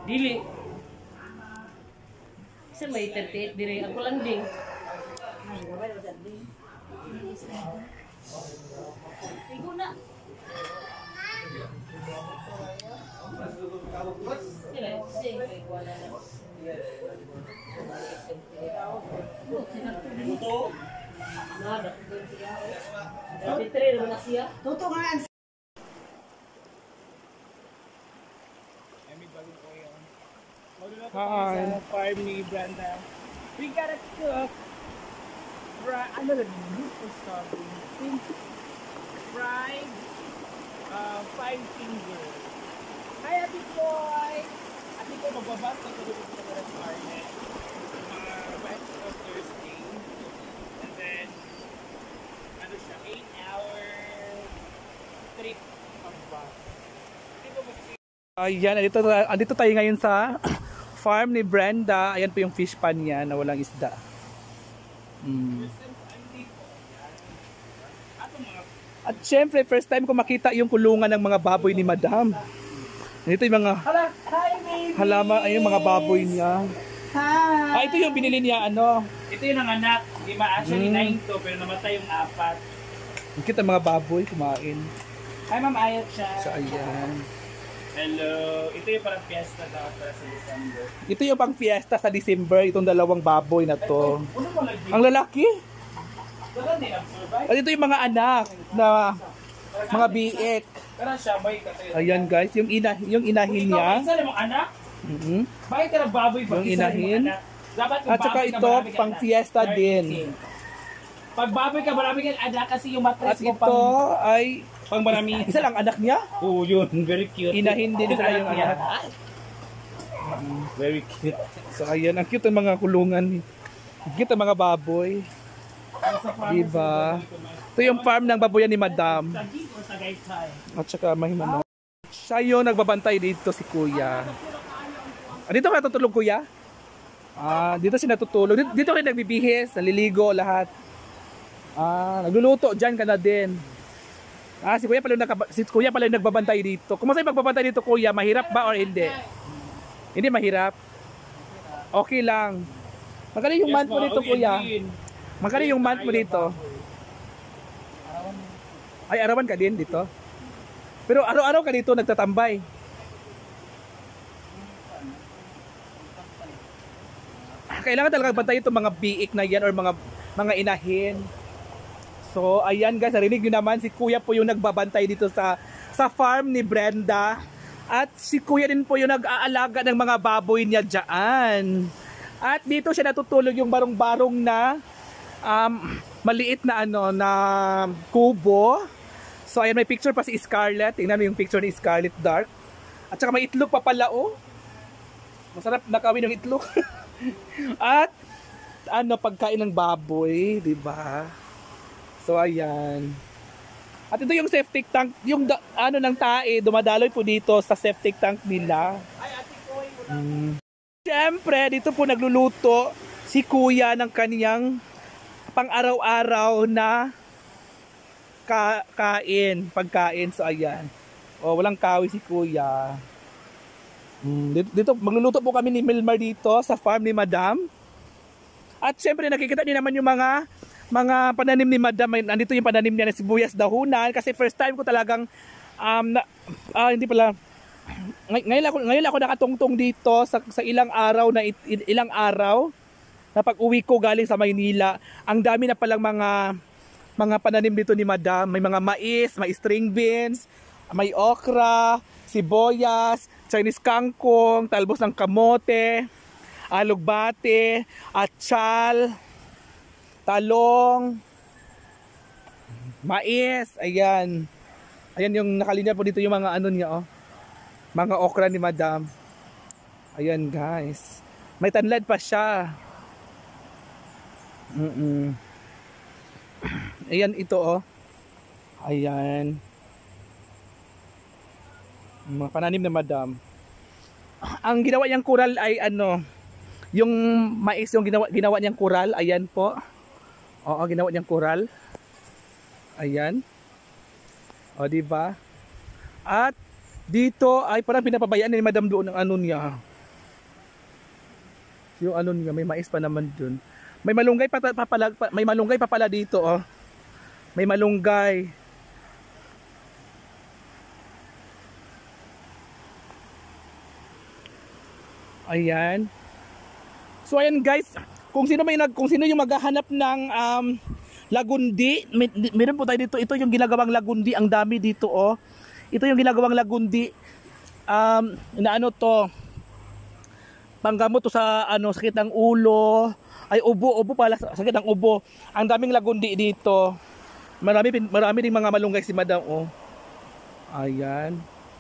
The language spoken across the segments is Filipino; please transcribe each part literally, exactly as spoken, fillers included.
Dili. Isa may thirty-eight dire. Ako lang ding. Igo na. Tuto. Tuto nga. Hi. Farm ni Brenda. We gotta cook. Fry. Ano rin? Something. Fried. Uh, five finger. Hi, Ate Boy. Ate Boy, magbabas na ito dito sa restaurant. Uh, West of Thursday. And then, ano siya, eight hour trip of bus. Ayan, andito, andito tayo ngayon sa farm ni Brenda. Ayan po yung fish pan niya na walang isda. Hmm. At syempre, first time ko makita yung kulungan ng mga baboy ni Madam. Ito yung mga halaman, ay yung mga baboy niya. Hi! Ah, ito yung binili niya, ano? Ito yung nanganak. Di ba actually Hmm. nine to pero namatay yung apat. Kita mga baboy kumain. Hi Ma'am Ayat siya. So ayan. Hello. Ito yung parang fiesta daw para sa December. Ito yung pang fiesta sa December, itong dalawang baboy na to. Uno mo lagi. Ang lalaki. Dagan din ang survive. At ito yung mga anak na mga biik. Karan siya may katay. Ayan guys, yung ina yung inahin niya. Isa lang mga anak. Mhm. Bakit ka ng baboy pag Yung isa lang inahin. mga anak? Dapat kung At saka baboy ka, ito, marami kang pang anak. fiesta Thirty din. K. Pag baboy ka, marami kang anak kasi yung matres At mo ito pang, ay pang marami. isa lang anak niya. Oo, yun. Very cute. Inahin din sa yung anak. Very cute. So ayan, ang cute ng mga kulungan. Ang cute ng mga baboy. Diba? Ito yung farm ng baboyan ni Madam. Sa Gig or sa Gaytay? At saka mahimano. Siya yung nagbabantay dito si Kuya. Ah, dito ka natutulog, Kuya? Ah, dito siya natutulog. Dito, dito rin nagbibihis, naliligo, lahat. Ah, nagluluto, dyan ka na din. Ah, si Kuya pala yung, nakaba, si Kuya pala yung nagbabantay dito. Kumusta yung magbabantay dito, Kuya? Mahirap ba or hindi? Hindi mahirap? Okay lang. Magkano yung month mo dito, Kuya? Magkano yung month mo dito? Ay, arawan ka din dito? Pero araw-araw ka dito nagtatambay. Kailangan talaga bantayan itong mga biik na yan or mga mga inahin. So, ayan guys, narinig nyo naman, si Kuya po yung nagbabantay dito sa sa farm ni Brenda. At si Kuya din po yung nag-aalaga ng mga baboy niya dyan. At dito siya natutulog yung barong-barong na um, maliit na ano na kubo. So ayan, may picture pa si Scarlett. Tingnan mo yung picture ni Scarlett Dark. At saka may itlog pa pala, oh. Masarap nakawin yung itlog. At ano, pagkain ng baboy, 'di ba? So ayan. At ito yung septic tank, yung da, ano ng tae, dumadaloy po dito sa septic tank nila. Hmm. Siyempre, dito po nagluluto si Kuya ng kaniyang pang-araw-araw na ka kain, pagkain. So ayan. Oh, walang kawi si Kuya. Hmm, dito, dito magluluto po kami ni Milmar dito sa farm ni Madam. At syempre nakikita niyo naman yung mga mga pananim ni Madam. Nandito yung pananim niya na sibuyas dahunan kasi first time ko talagang um na, ah, hindi pala ngay ngayon ako ngayon ako nakatungtong dito sa sa ilang araw na it, ilang araw na pag-uwi ko galing sa Maynila. Ang dami na palang mga mga pananim dito ni Madam. May mga mais, may string beans, may okra, sibuyas, Chinese kangkong, talbos ng kamote, alugbate, atsal, talong, mais, ayan. Ayan yung nakalinya po dito yung mga ano niya, oh. Mga okra ni Madam. Ayan guys. May tanlad pa siya. Mm-mm. Ayan ito, oh. Ayan. Mga pananim na Madam. Ang ginawa niyang kural ay ano, yung mais yung ginawa, ginawa niyang kural. Ayan po. Oo, ginawa niyang kural. Ayan. O, diba? At dito ay parang pinapabayaan ni Madam doon ng ano niya. Yung ano nga, may mais pa naman dun. May malunggay pa, pa, pala, pa may malunggay pa pala dito, oh. May malunggay. Ayan. So ayan guys, kung sino may nag kung sino yung maghahanap ng um lagundi, may, meron po tayo dito. Ito yung ginagawang lagundi, ang dami dito, oh. Ito yung ginagawang lagundi. Um, inaano to? Panggamot to sa ano, sakit ng ulo, ay ubo, ubo pala, sakit ng ubo. Ang daming lagundi dito. Marami marami ding mga malunggay si Madam, oh. Ayan.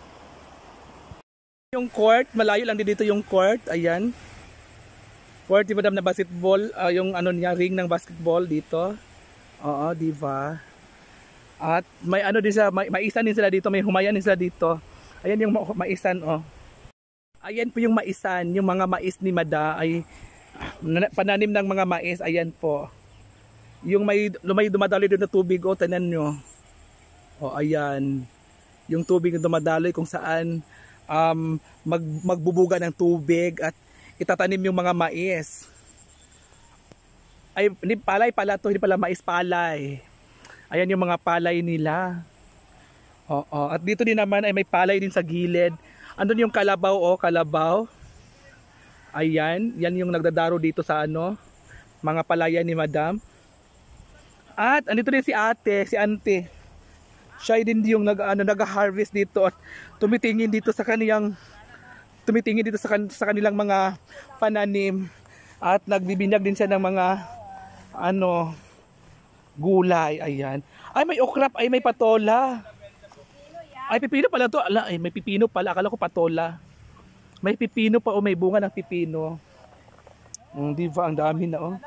Yung court, malayo lang din dito yung court, ayan. Court ni Madam na basketball, uh, yung ano niya, ring ng basketball dito. Oo, di ba? At may ano din sila, may maisan din sila dito, may humayan din sila dito. Ayan yung maisan, oh. Ayan po yung maisan, yung mga mais ni Mada ay pananim ng mga mais, ayan po. Yung may, may dumadaloy doon na tubig, oh, tanan nyo. Oh, ayan. Yung tubig na dumadaloy kung saan um, mag, magbubuga ng tubig at itatanim yung mga mais. Ay, hindi palay pala to, hindi pala mais, palay. Ayan yung mga palay nila. Oo, at dito din naman ay may palay din sa gilid. Andun yung kalabaw, oh, kalabaw. Ayan, yan yung nagdadaro dito sa ano, mga palayan ni Madam. At andito din si ate, si auntie. Siya din yung nag, ano, nag-harvest dito at tumitingin dito sa kaniyang tumitingin dito sa, kan, sa kanilang mga pananim at nagbibinyag din siya ng mga ano gulay. Ayan. Ay, may okrap, ay may patola. Ay, pipino pala to. Ala, ay, may pipino pala. Akala ko patola. May pipino pa o may bunga ng pipino. Mm, di ba? Ang dami na, oh.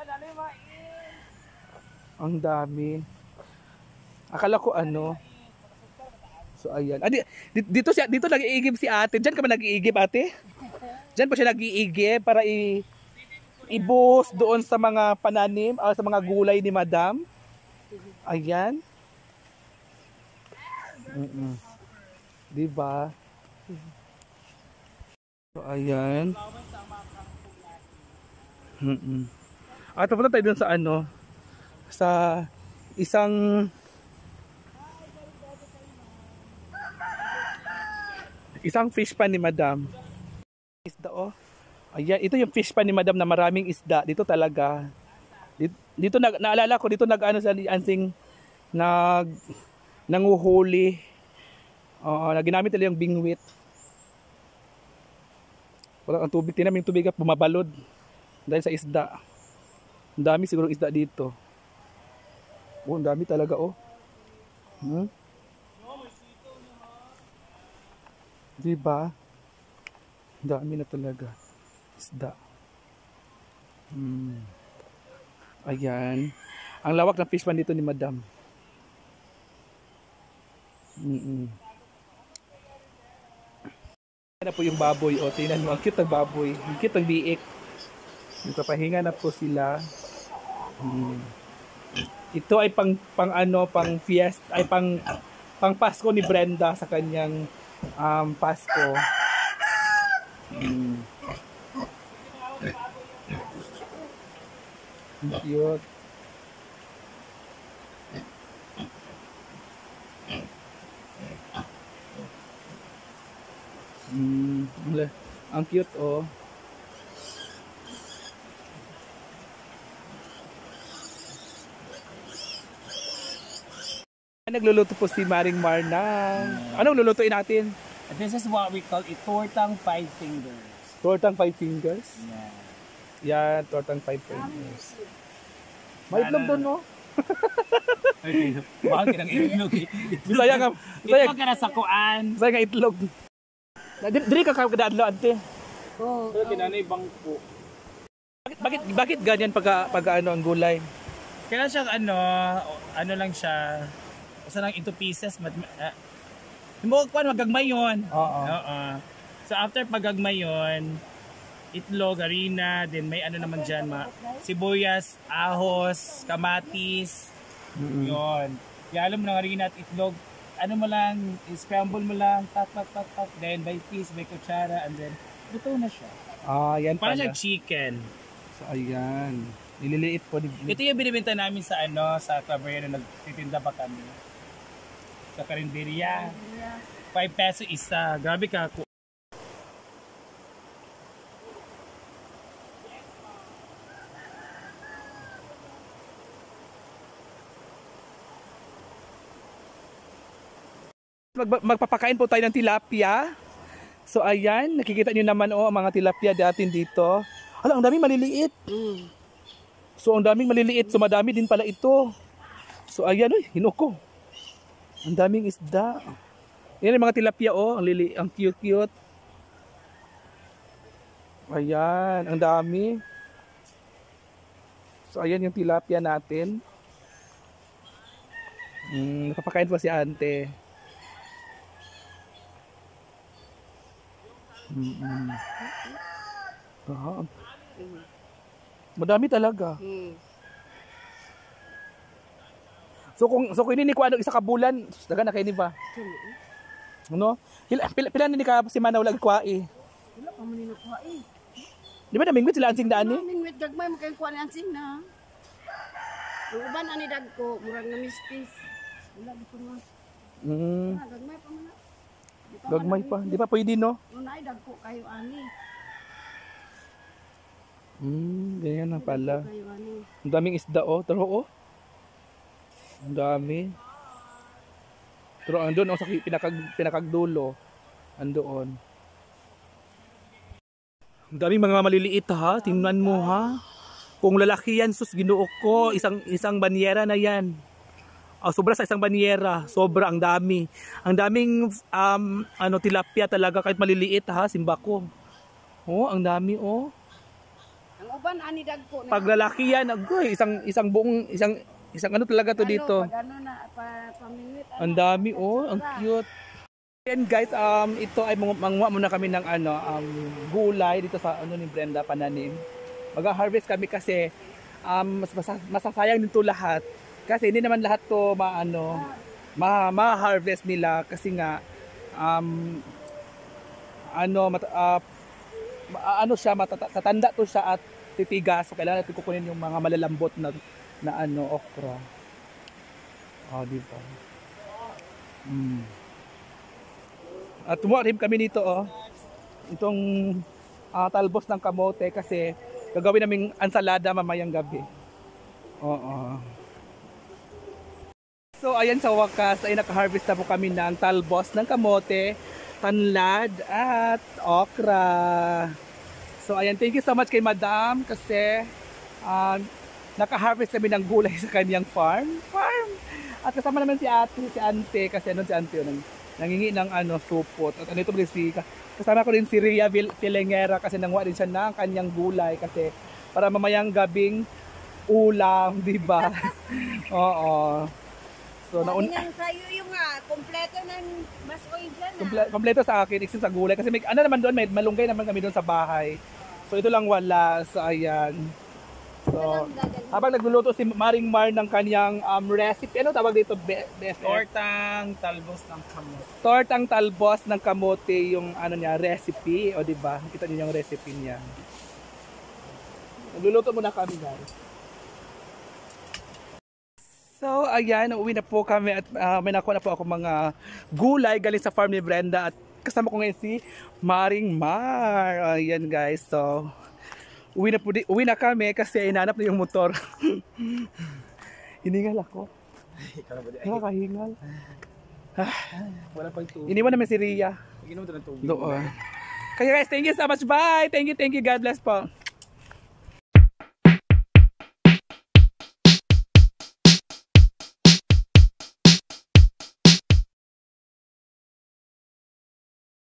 Ang dami. Akala ko ano. So ayan. Ah, dito siya, dito nag-iigib si ate. Diyan ka ba nag-iigib, ate? Diyan pa siya nag-iigib para i ibuhos doon sa mga pananim, uh, sa mga gulay ni Madam. Ayan. Mm -mm. Di ba? So ayan. Mm -mm. At pupunta tayo dun sa ano, sa isang isang fish pan ni Madam. Isda, oh. Ayan, ito yung fish pan ni Madam na maraming isda. Dito talaga. Dito, dito nag, naalala ko, dito nag-ano sa ansing nag nanguhuli. Oo, uh, ginamit nila yung bingwit. Wala ang tubig, tinaming tubig at bumabalod dahil sa isda. Ang dami siguro isda dito. Oh, ang dami talaga, oh. Hmm? Diba? Ang dami na talaga. Isda. Hmm. Ayan. Ang lawak ng fish pan dito ni Madam. Mm -mm. Ayan na po yung baboy. O, tingnan mo. Ang cute ng baboy. Ang cute ng biik. Nagpapahinga na po sila. Hmm. Ito ay pang pang ano, pang fiesta, ay pang pang Pasko ni Brenda sa kanyang um, Pasko. Hmm. Cute. Hmm, ang cute, oh. Nagluluto po si Maring Marna. Anong lulutuin natin? This is what we call a tortang five fingers. Tortang five fingers? Yeah. Yeah, tortang five fingers. May itlog doon, no? Okay. Bakit ka ng itlog? Bisaya nga. Itlog ka na sa kuan. Bisaya nga itlog. Diri ka kakadadlo, ante. Oo. Pero kinanay bangko. Bakit, bakit, bakit ganyan pag, pag ano ang gulay? Kaya siya ano, ano lang siya, basta lang into pieces. Mat, uh, mo kuan magagmay yun. Oo. Oo. So after pagagmay yun, itlog, harina, then may ano naman dyan, ma sibuyas, ahos, kamatis, mm-hmm. Yun. Kaya alam mo ng harina at itlog, ano mo lang, scramble mo lang, tak, tak, tak, tak, then by piece, by kutsara, and then luto na siya. Ah, yan parang pala. siyang chicken. So ayan. Nililiit po. Ito yung binibenta namin sa ano, sa Cabrera na nagtitinda pa kami. Sa karinderya. five peso isa. Grabe ka. Mag magpapakain po tayo ng tilapia. So ayan, nakikita niyo naman oh, ang mga tilapia datin dito. Hala, ang daming maliliit. Mm. So ang daming maliliit, so madami din pala ito. So ayan, oy, hinuko. Ang daming isda. Yan yung mga tilapia oh, ang lili, ang cute-cute. Ayan, ang dami. So ayan yung tilapia natin. Hmm, napapakain pa si ante. Mm-hmm. Ah, madami talaga. Hmm. So kung so kung ini ko ano isa ka bulan, daga na kay ni ba? Ano? Pila pila, pila ni ka si Manaw lag kwai. Wala pa man ni kwai. Di ba namingwit sila ansing daan ni? Namingwit gagmay mo kay kwai ansing na. Ang uban ani dagko, murag na mispis. Wala dito na. Mm. Gagmay pa man. Gagmay pa, di ba pwede no? Unay dagko kayo ani. Hmm, ganyan na pala. Ang daming isda oh, taro oh. Ang dami. Pero andun oh, sa pinakag, pinakagdulo. Andoon. Ang daming mga maliliit ha, tingnan mo ha. Kung lalaki yan, sus ginuok ko, isang, isang banyera na yan. Oh, sobra sa isang banyera, sobra ang dami. Ang daming um, ano, tilapia talaga kahit maliliit ha, simba ko. Oh, ang dami oh. Ang uban ani dagko na. Pag lalaki yan, agoy, isang isang buong isang isang ano talaga to ano, dito. Pag ano na pa pamingwit. Ang dami oh, ang cute. And guys, um ito ay manguha muna kami ng ano, um gulay dito sa ano ni Brenda pananim. Mag-harvest kami kasi um mas masasayang dito lahat. Kasi hindi naman lahat to maano ma ma-harvest nila kasi nga um ano mat, uh, ano siya matatanda to siya at titigas, so kailangan natin kukunin yung mga malalambot na na ano okra. Oh, di ba? Mm. At tumuha rin kami nito oh. Itong uh, talbos ng kamote kasi gagawin naming ensalada mamayang gabi. Oo. So ayan sa wakas ay naka-harvest na po kami ng talbos ng kamote, tanlad at okra. So ayan, thank you so much kay Madam kasi uh, naka-harvest kami ng gulay sa kanyang farm. Farm. At kasama naman si Ate, si Ante kasi ano si Ante yun, nangingi ng ano supot. At ano ito si kasama ko rin si Ria Filengera kasi nanguha din siya ng kanyang gulay kasi para mamayang gabing ulam, di ba? Oo. So naun sa iyo yung uh, kompleto ng masoy diyan. Komple kompleto sa akin except sa gulay kasi may ano naman doon, may malunggay naman kami doon sa bahay. So ito lang wala. So ayan. So habang nagluluto si Maring Mar ng kanyang um, recipe, ano tawag dito? B F F? Tortang talbos ng kamote. Tortang talbos ng kamote yung ano niya, recipe, o di ba? Kita niyo yung recipe niya. Nagluluto muna kami, guys. So, ayan, uuwi na po kami at uh, may nakuha na po ako mga gulay galing sa farm ni Brenda at kasama ko ngayon si Maring Mar. Ayan, guys. So, uwi na po di, uwi na kami kasi inanap na yung motor. Hiningal ako. Nakakahingal. Wala pang tubig. Iniwan naman si Ria. Inom ito ng tubig. Doon. Kaya guys, thank you so much. Bye. Thank you, thank you. God bless po.